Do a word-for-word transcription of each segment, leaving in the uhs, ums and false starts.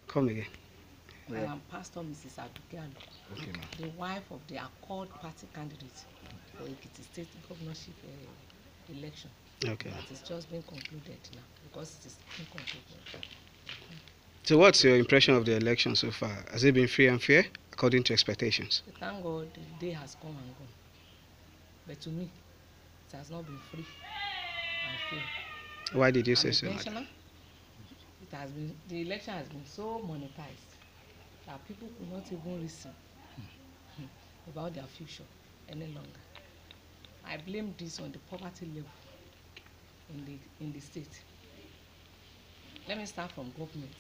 Come again. I am Pastor Missus Aduke Aluko, Okay, ma'am. the wife of the Accord Party candidate for Ekiti State governorship uh, election. Okay. That is just being concluded now because it is being concluded. So what's your impression of the election so far? Has it been free and fair according to expectations? So thank God the day has come and gone. But to me, it has not been free and fair. Why did you I'm say a so? pensioner. It has been, the election has been so monetized that people could not even reason about their future any longer. I blame this on the poverty level in the in the state. Let me start from government.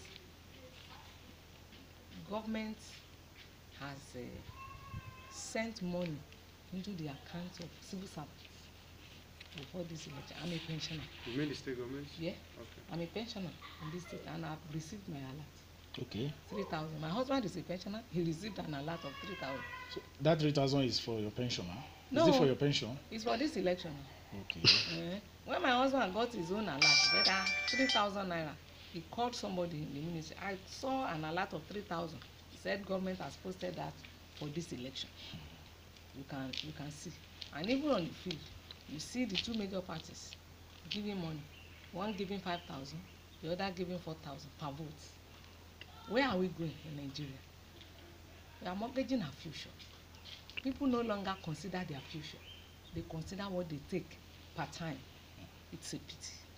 Government has uh, sent money into the accounts of civil servants before this election. I'm a pensioner. You mean the state government? Yeah. Okay. I'm a pensioner in this state and I've received my alert. Okay. Three thousand. My husband is a pensioner. He received an alert of three thousand. So that three thousand is for your pension, huh? No. Is it for your pension? It's for this election. Okay. uh, when my husband got his own alert, he said ah, three thousand naira. He called somebody in the ministry. I saw an alert of three thousand. He said government has posted that for this election. You can you can see, and even on the field, you see the two major parties giving money. One giving five thousand, the other giving four thousand per vote. Where are we going in Nigeria? We are mortgaging our future. People no longer consider their future. They consider what they take per time. It's a pity.